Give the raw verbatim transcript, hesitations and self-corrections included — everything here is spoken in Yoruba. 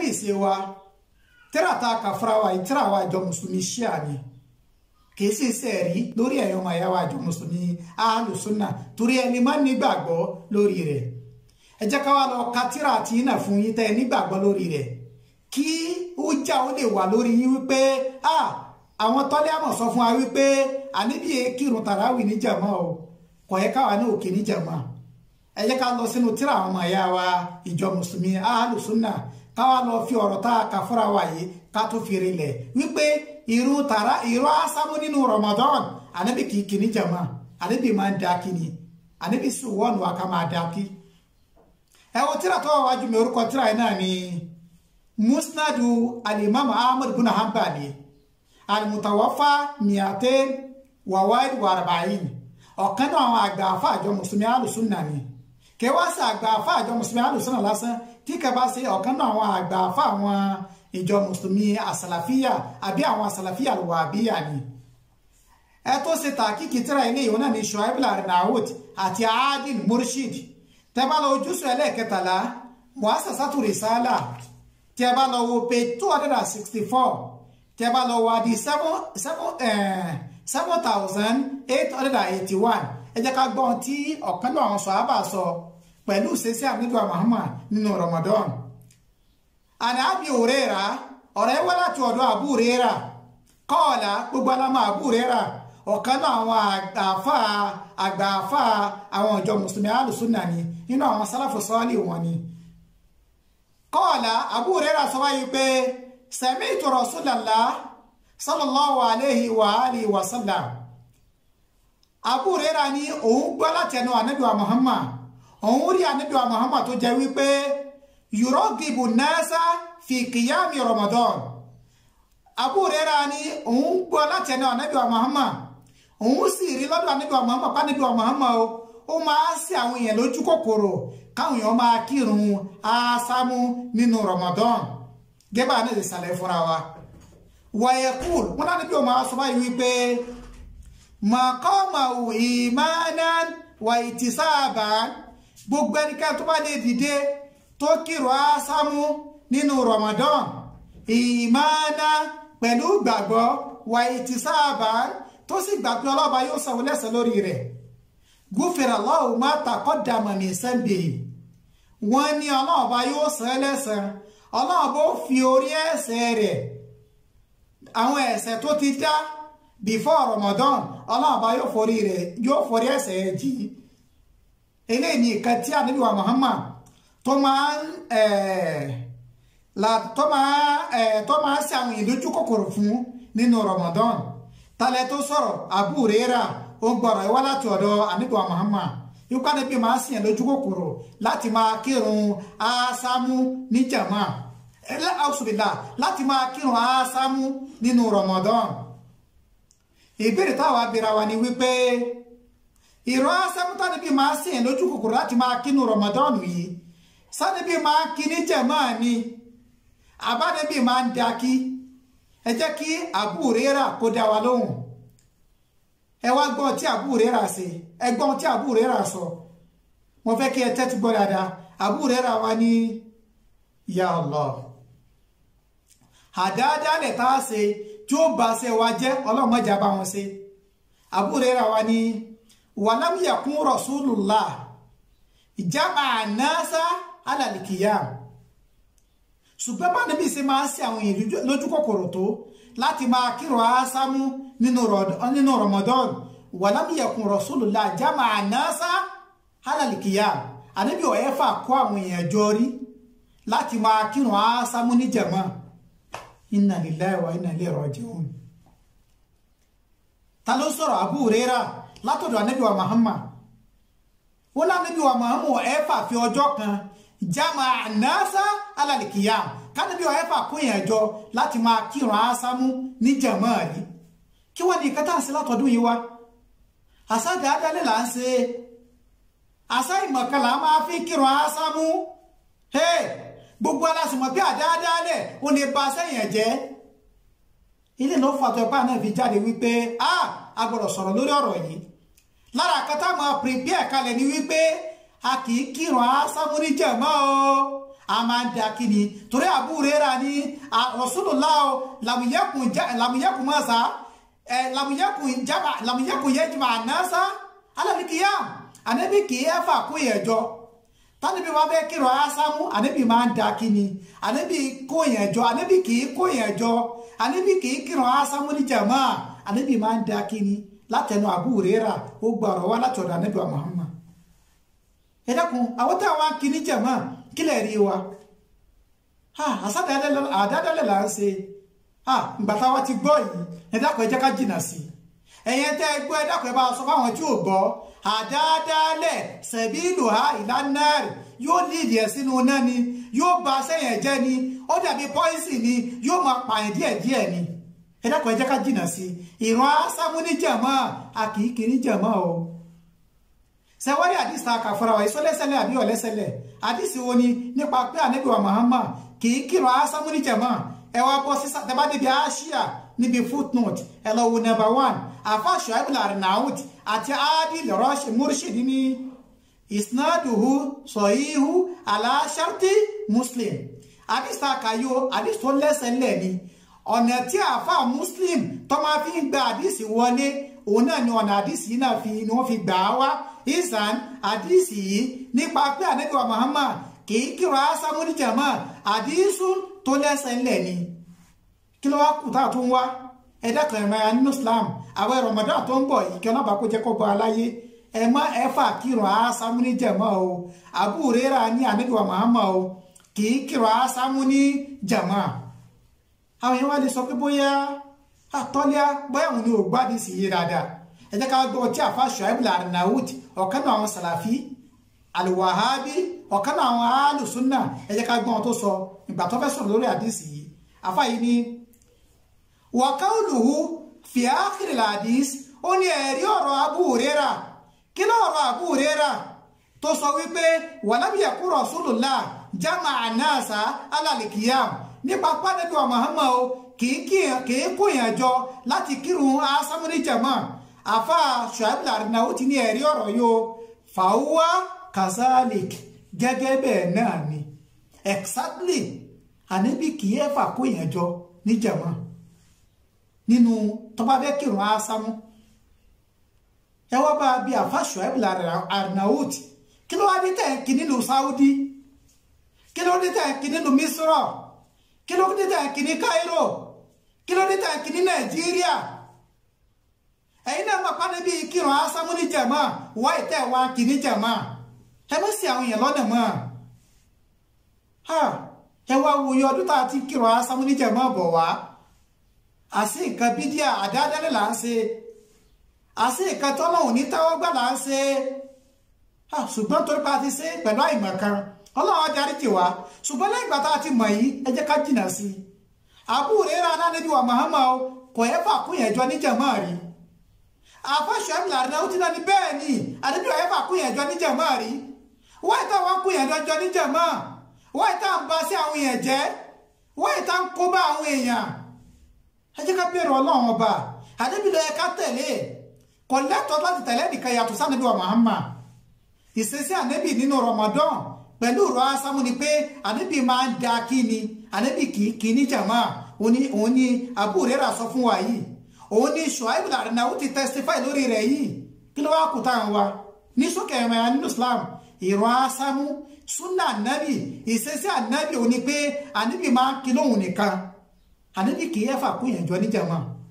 bí ìṣe wa tíra tá a kà fúnra wa ìtíra wa ìjọ mùsùlùmí ṣíà ni kì í sì sẹ́ẹ̀rí lórí ẹ̀yọ́ ọmọ ẹ̀yà wa ìjọ mùsùlùmí alùsùnà torí ẹni má nígbàgbọ́ lórí rẹ̀ ẹ jẹ́ ká wá lọ ka tíra àti iná fún yín tẹ́ ẹ nígbàgbọ́ lórí rẹ̀ kí ó já ó lè wà lórí yín wípé ah àwọn tọ́lé àmọ̀ sọ fún wa wípé àníbi kírun tàràwì ní jàmá o kò yẹ káwa ní òkè ní jàmá ẹ jẹ́ ká lọ sínú tíra àwọn ọmọ ẹ̀yà wa ìjọ mùsùlùmí alùsùnà káwa lọ fi ọ̀rọ̀ tá a kà fúnra wa yìí ká tó fi rinlẹ̀ wípé irun tàrà irun ásámú nínú Ramadan àníbi kì í kì ní jàmá àníbi máa ń da kí ni àníbi sùn wọ́ọ̀nù wa ká máa da kí ẹ wo tíra tó wà wájú mi orúkọ tíra yìí náà ni musnadu alimam ahmad bin hanbali alimutawafa miaten wawaid warabayin ọ̀kan náà àwọn àgbà àfa àjọ mùsùlùmí alùsùnà ni kí wá sí àgbà àfa àjọ mùsùlùmí alùsùnà lásán tí kẹ bá sí ọ̀kan náà àwọn àgbà àfa àwọn ìjọ mùsùlùmí àsàlàfíà àbí àwọn àsàlàfíà wàbíyà ni ẹ tó ṣe tàkíkì tíra ilé ìwọ náà ni Shuaib al-Arnaout àti Adil Murshid tẹ́ bá lọ ojúṣe ẹlẹ́ẹ̀kẹtàlá Muassasatu Risala tẹ́ bá lọ wo page two hundred and sixty four tẹ́ bá lọ wo adi seven seven seven thousand eight hundred and eighty one ẹ jẹ́ ká gbọ́n tí ọ̀kan náà àwọn sọ̀hábà sọ pẹ̀lú ìṣesí àníbà Muhammad nínú Ramadan àná Abi Huraira ọ̀rẹ́ wá láti ọ̀dọ̀ Abu Huraira kọ́ọ̀lá gbogbo alámọ̀ Abu Huraira ọ̀kan náà àwọn àgbààfà àgbààfà àwọn ìjọ mùsùlùmí alùsùnà ni nínú àwọn sálàfù sọ́ọ̀lì wọn ni kọ́ọ̀lá Abu Huraira sọ wáyé pé sami'tu Rasulullah sallallahu alayhi wa alihi wa sallam Abu Huraira ní òun gbọ́ láti ẹnu ànábì wa Muhammad òun rí ànábì wa Muhammad tó jẹ́ wípé yuragibu nasa fi qiyami Ramadan Abu Huraira ní òun gbọ́ láti ẹnu ànábì wa Muhammad òun sì rí lọ́dọ̀ ànábì wa Muhammad pànábì wa Muhammad o ó máa ń ṣe àwọn èèyàn lójú kòkòrò káwọn èèyàn máa kírun ásámú nínú Ramadan gẹ́gbà náà lè ṣàlẹ̀ fúnra wa wayekul wọn náà níbi òun máa sọ báyìí wípé maqamahu imanan wa ihtisaban gbogbo ẹnikẹ́ni tó bá lè dìde tó kírun ásámú nínú Ramadan ìmáná pẹ̀lú gbàgbọ́ wa ihtisaban tó sì gbàgbé ọlọ́ba yóò sanwó lẹ́sẹ̀ lórí rẹ̀ gufira Allahu ma taqaddama min zambihi wọ́n ní ọlọ́ba yóò san lẹ́sẹ̀ ọlọ́ba ó fi orí ẹ̀ṣẹ̀ rẹ̀ àwọn ẹ̀ṣẹ̀ tó ti dá before Ramadan ọlọ́ba yóò forí rẹ̀ yóò forí ẹ̀ṣẹ̀ rẹ̀ jì eléyìí ní nǹkan tí ànábì wa Muhammad tó máa ń la tó máa tó máa ṣe àwọn ìlójú kòkòrò fún nínú Ramadan talẹ̀ tó sọ̀rọ̀ Abu Huraira ó gbọ́rọ̀ ìwá láti ọ̀dọ̀ ànábì wa Muhammad yípa níbi máa ṣìyàn lójú kòkòrò láti máa kírun ásámú ní jàmá ẹlẹ́àṣùbìlà láti máa kírun ásámú nínú Ramadan ìbéèrè táwa béèrè wa ni wípé ìrun ásámú tánibí máa ṣìyàn lójú kòkòrò láti máa kírun Ramadan yìí sánibí máa kí ní jàmá ni àbánibí máa ń da kí ẹ jẹ́ kí Abu Huraira kó dá wa lóhùn ẹ wá gbọ́ tí Abu Huraira ṣe ẹ gbọ́ tí Abu Huraira sọ mo fẹ́ kí ẹ tẹ́tí gbọ́ dáadáa Abu Huraira wa ní ya Allah àdáadáa lẹ̀ tá a ṣe tí ó bá ṣe wa jẹ́ ọlọ́mọjà bá wọn ṣe Abu Huraira wa ní walam yakun Rasulullah jama'a nasa ala al-qiyam ṣùgbọ́n bá níbi ṣe máa ń ṣe àwọn èèyàn lójú kòkòrò tó láti máa kírun ásámú nínú Ramadan walam yakun Rasulullah jama'a nasa ala al-qiyam ànábì ọ̀ẹ́ fà kó àwọn èèyàn jọ rí láti máa kírun ásámú ní jàmá inna lillahi wa inna ilayhi raji'un ta ló sọ̀rọ̀ Abu Huraira látọ̀dọ̀ ànábì wa Muhammad wọ́n lánàbí wa Muhammad ọ̀ẹ́ fà fi ọjọ́ kan jama'a nasa ala al-qiyam kánàbí ọ̀ẹ́ fà kó èèyàn jọ láti máa kírun ásámú ní jàmá rí kí wọ́n ní ìkẹta sí látọ̀dún yìí wá àṣà dáadáa là ń ṣe àṣà ìmọ̀kànlá máa fi kírun ásámú gbogbo alásìmọ̀ bí àdáadáa lẹ̀ ó lè ba sẹ́yìn ẹ̀jẹ̀ ilé ló fàtọ̀ ẹ̀pá náà fi jáde wípé a gbọ́dọ̀ sọ̀rọ̀ lórí ọ̀rọ̀ yìí lára kátà máa prepare kalẹ̀ ni wípé a kì í kírun ásámú ní jàmá o a máa ń da kí ni torí Abu Huraira ní Rasulullah lamuyakun lamuyakun masa ẹ lamuyakun jaba lamuyakun yajma an-nasa ala al-qiyam ànábì kì í ẹ̀fà kó yẹn jọ tánibí wa fẹ́ kírun asámú ànábì máa ń da kí ni ànábì kó yẹn jọ ànábì kì í kó yẹn jọ ànábì kì í kírun asámú ní jàmá ànábì máa ń da kí ni látẹnu Abu Huraira ó gbàrọ̀ wá láti ọ̀dọ̀ ànábì wa Muhammad ẹ dákun àwọn tí àwọn kì í ní jàmá kílẹ̀ rí wa àdádálẹ̀ là ń ṣe ìgbà táwa ti gbọ́ yìí ẹ dákun ẹ jẹ́ ká jìnnà sí ẹ̀yẹn tẹ́ ẹ gbọ́ ẹ dákun ẹ bá sọ fáwọn tí ò gbọ́ àdádálẹ̀ sẹ̀bílù ha ìlànà rẹ̀ yóò lídìí ẹ̀ sínú náà ni yóò ba sẹ́yìn ẹ̀jẹ̀ ni ó dàbí pọ́ìsì ni yóò máa pààyàn díẹ̀díẹ̀ ni ẹ dákun ẹ jẹ́ ká jìnnà sí ìran asámú ní jàmá àkìíkì ní jàmá o sẹwárí àdìsí àkàfọ́ra wa ìsọlẹ́sẹ̀lẹ̀ àbí ọ̀lẹ́sẹ̀lẹ̀ àdìsí wo ni nípa pé ànábì wa Muhammad kì í kírun asámú ní jàmá ẹ wá bọ́ sí tẹ́bá níbi àṣìyà níbi footnote ẹ lọ wo number one àfa Shu'aib al-Arnaut àti Adil Murshid ní isnaduhu sahihu ala sharti Muslim àdìsí àkàyò àdìsí tó lẹ́sẹ̀lẹ̀ ni ọ̀nà tí àfa Muslim tó máa fi ń gba àdìsí wọlé òun náà ni ọ̀nà àdìsí náà fi ni wọ́n fi gbà á wá ìsàn àdìsí yìí nípa pé ànábì wa Muhammad kì í kírun asámú ní jàmá àdìsú tó lẹ́sẹ̀lẹ̀ ni kí ló wá kù tá a tún wá ẹ̀dá kan ẹ̀rọ ẹ̀yà nínú Islam àwọn Ramadan tó ń bọ̀ yìí kí ọlọ́ba kó jẹ́ kó bọ́ aláyé ẹ má ẹ fà kírun asámú ní jàmá o Abu Huraira ní ànábì wa Muhammad o kì í kírun asámú ní jàmá àwọn èèyàn wá lè sọ pé bóyá àtọ́lẹ́à bóyá òun ni ò gbádìí sí yé dáadáa ẹ jẹ́ ká gbọ́ tí àfa Shu'aib al-Arnaut ọ̀kan náà àwọn Salafi al-Wahabi ọ̀kan náà àwọn Ahlus-Sunnah ẹ jẹ́ ká gbọ́ wọn tó sọ ìgbà tó fẹ́ sọ̀rọ̀ lórí àdìsí yìí àfa yìí ni wa qawluhu fi akhir al-hadith ó ní ẹ̀rí ọ̀rọ̀ Abu Huraira kí ló ọ̀rọ̀ Abu Huraira tó sọ wípé walam yakun Rasulullah jama'a an-nasa ala al-qiyam nípa pàdébí wa Muhammad o kìí kó yàn jọ láti kírun asámú ní jàmá àfa Shu'aib al-Arnaut ti ní ẹ̀rí ọ̀rọ̀ yóò fàáwá kazalik gẹ́gẹ́ bẹ́ẹ̀ náà ni exactly ànábì kìí ẹ̀fà kó yàn jọ ní jàmá nínú tó bá fẹ́ kírun asámú ẹ wá bá bí àfa Shu'aib al-Arnaut kí ló wá dé tẹ̀ kí nínú Saudi kí ló dé tẹ̀ kí nínú Misra kí ló dé tẹ̀ kí ní Cairo kí ló dé tẹ̀ kí ní Nàìjíríà ẹ̀yin náà máa pàdé bíi kírun asámú ní jàmá wá ìtẹ́ wa kì ní jàmá ẹ má sí àwọn èèyàn lọ́nà mọ́ ẹ wá wo iye ọdún tá a ti kírun asámú ní jàmá bọ̀ wá àṣì nǹkan bídíà àdáadáa là ń ṣe àṣì nǹkan tọ́lọ́hùn ní táwọ́ gbà là ń ṣe ṣùgbọ́n torí pa ti ṣe pẹ̀lú àìmọ̀ kan ọlọ́run darí jì wá ṣùgbọ́n lẹ́yìn ìgbà tá a ti mọ̀ yìí ẹ jẹ́ ká jìnnà sí i Abu Huraira ànábì wa Muhammad kò ẹ́ fà kún yẹn jọ ní jàmá rí àfa Shu'aib al-Arnaut ti náà ní bẹ́ẹ̀ ni ànábì wa ẹ́ fà kún yẹn jọ ní jàmá rí wọ́n ìta wọn kún yẹn jọ ní jàmá wọ́n ìta ń ba sí àwọn èèyàn jẹ́ wọ́n ìta ń kó bá àwọn èèyàn ẹ jẹ́ ká bẹ̀rù ọlọ́run ọba ànábì ló yẹ ká tẹ̀lé kò lẹ́tọ̀ọ́ láti tẹ̀lé nìkan yàtọ̀ sí ànábì wa Muhammad ìṣesí ànábì nínú Ramadan pẹ̀lú ọ̀rọ̀ asámú ni pé ànábì máa ń da kí ni ànábì kì í ní jàmá òun ni Abu Huraira sọ fún wa yìí òun ni Shu'aib al-Arnaut ti testify lórí rẹ̀ yìí kí ló wá kú táwọn wa ní sókè ẹ̀mọ̀ ẹ̀yà nínú Islam ìrọ̀ asámú súnà ànábì ìṣesí ànábì òun ni pé ànábì máa ń kí lóhùn nìkan ànábì kì í ẹ̀fà kú yẹn jọ ní jàmá